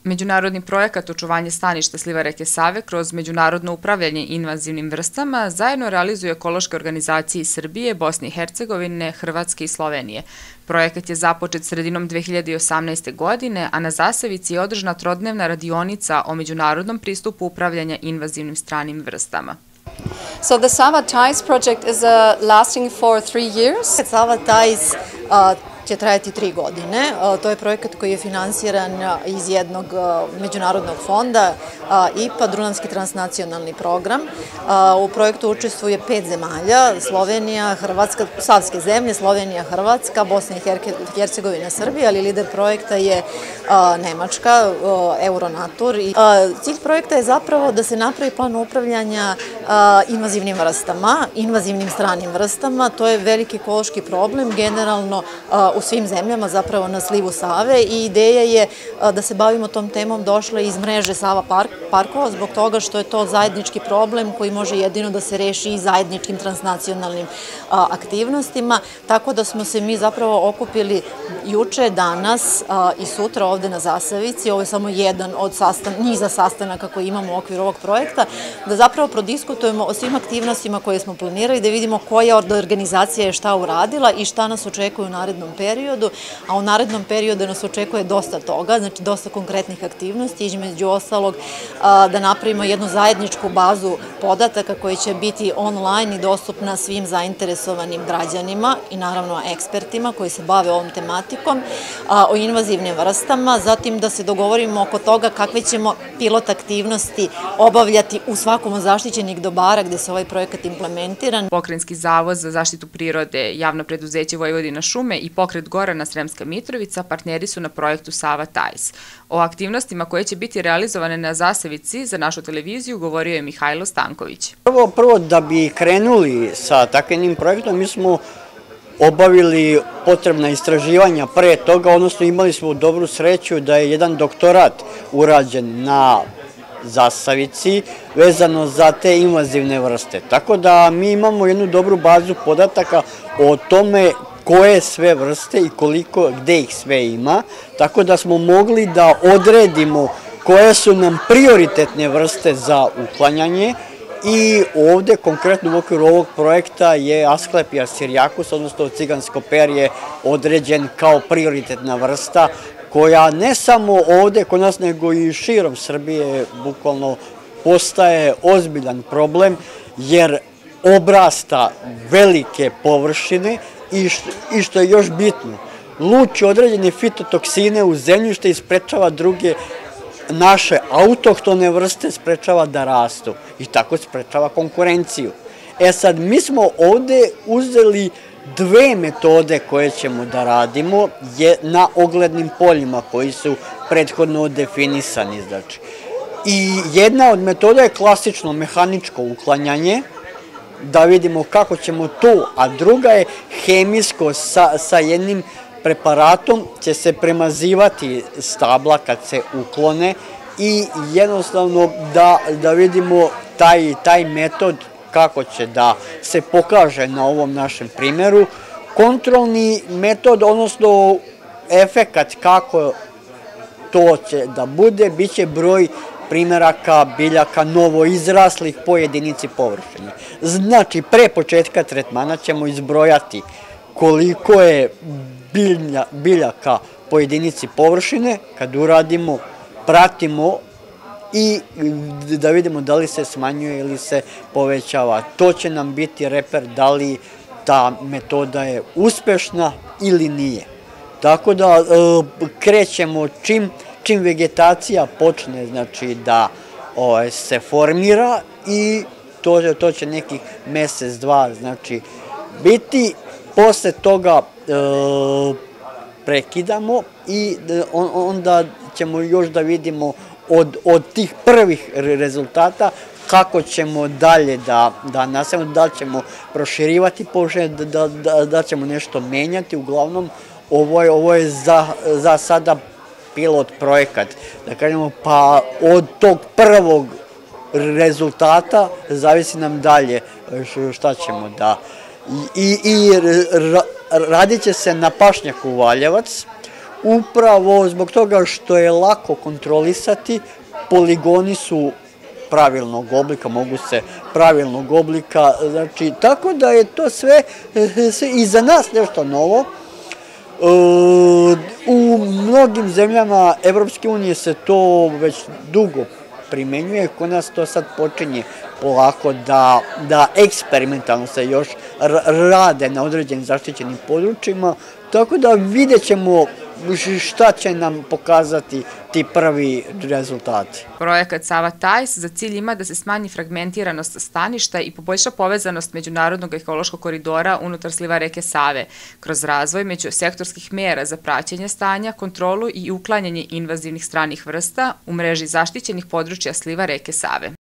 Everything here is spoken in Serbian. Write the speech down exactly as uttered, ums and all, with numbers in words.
Međunarodni projekat očuvanje staništa sliva reke Save kroz međunarodno upravljanje invazivnim vrstama zajedno realizuje ekološke organizacije iz Srbije, Bosne i Hercegovine, Hrvatske i Slovenije. Projekat je započet sredinom dve hiljade osamnaeste. godine, a na Zasavici je održana trodnevna radionica o međunarodnom pristupu upravljanja invazivnim stranim vrstama. So the Sava Ties project is uh, lasting for three years. Sava Ties uh, će trajati tri godine. To je projekat koji je finansiran iz jednog međunarodnog fonda, I P A, Dunavski transnacionalni program. U projektu učestvuje pet zemalja, Slovenija, Hrvatska, savske zemlje, Slovenija, Hrvatska, Bosna i Hercegovina, Srbija, ali lider projekta je Nemačka, Euronatur. Cilj projekta je zapravo da se napravi plan upravljanja invazivnim vrstama, invazivnim stranim vrstama. To je veliki ekološki problem, generalno u svim zemljama, zapravo na slivu Save, i ideja je da se bavimo tom temom došla iz mreže Sava parkova, zbog toga što je to zajednički problem koji može jedino da se reši i zajedničkim transnacionalnim aktivnostima, tako da smo se mi zapravo okupili juče, danas i sutra ovde na Zasavici. Ovo je samo jedan od niza sastanaka koji imamo u okviru ovog projekta, da zapravo prodiskutujemo o svim aktivnostima koje smo planirali, da vidimo koja od organizacija je šta uradila i šta nas očekuje u narednom periodu, a u narednom periodu nas očekuje dosta toga, znači dosta konkretnih aktivnosti, između ostalog da napravimo jednu zajedničku bazu podataka koja će biti online i dostupna svim zainteresovanim građanima i naravno ekspertima koji se bave ovom tematikom o invazivnim vrstama, zatim da se dogovorimo oko toga kakve ćemo pilot aktivnosti obavljati u svakom od zaštićenih dobara gde se ovaj projekat implementiran. Pokrajinski zavod za zaštitu prirode, javno preduzeće Vojvodina šume i pokret Gorana Sremska Mitrovica partneri su na projektu Sava Ties. O aktivnostima koje će biti realizovane na Zasavici za našu televiziju govorio je Mihajlo Stanković. Prvo, prvo da bi krenuli sa takvim projektom, mi smo obavili potrebna istraživanja pre toga, odnosno imali smo dobru sreću da je jedan doktorat urađen na Zasavici vezano za te invazivne vrste. Tako da mi imamo jednu dobru bazu podataka o tome koje sve vrste i koliko, gde ih sve ima, tako da smo mogli da odredimo koje su nam prioritetne vrste za uklanjanje i ovde konkretno u okviru ovog projekta je Asklepias syriacus, odnosno cigansko perje, određen kao prioritetna vrsta koja ne samo ovde kod nas nego i širom Srbije bukvalno postaje ozbiljan problem jer obrasta velike površine i što je još bitno, luči određene fitotoksine u zemljište i sprečava druge naše autohtone vrste, sprečava da rastu i tako sprečava konkurenciju. E sad, mi smo ovde uzeli dve metode koje ćemo da radimo na oglednim poljima koji su prethodno definisani. I jedna od metoda je klasično mehaničko uklanjanje, da vidimo kako ćemo to, a druga je hemijsko sa jednim preparatom će se premazivati stabla kad se uklone i jednostavno da vidimo taj metod kako će da se pokaže na ovom našem primjeru. Kontrolni metod, odnosno efekat kako to će da bude, bit će broj primjeraka biljaka novoizraslih po jedinici površine. Znači, pre početka tretmana ćemo izbrojati koliko je biljaka po jedinici površine, kad uradimo, pratimo i da vidimo da li se smanjuje ili se povećava. To će nam biti reper da li ta metoda je uspešna ili nije. Tako da krećemo čim čim vegetacija počne da se formira i to će nekih mesec, dva biti. Posle toga prekidamo i onda ćemo još da vidimo od tih prvih rezultata kako ćemo dalje da nastavimo, da li ćemo proširivati površine, da ćemo nešto menjati. Uglavnom, ovo je za sada pilot projekat, da kažemo, pa od tog prvog rezultata zavisi nam dalje šta ćemo da... I radit će se na pašnjaku Valjevac, upravo zbog toga što je lako kontrolisati, poligoni su pravilnog oblika, mogu se pravilnog oblika, znači, tako da je to sve, sve i za nas nešto novo. U mnogim zemljama Evropske unije se to već dugo primenjuje, kod nas to sad počinje polako da, da eksperimentalno se još rade na određenim zaštićenim područjima, tako da vidjet ćemo šta će nam pokazati ti prvi rezultati. Projekat Sava Tajs za cilj ima da se smanji fragmentiranost staništa i poboljša povezanost međunarodnog ekološkog koridora unutar sliva reke Save, kroz razvoj međusektorskih mera za praćenje stanja, kontrolu i uklanjanje invazivnih stranih vrsta u mreži zaštićenih područja sliva reke Save.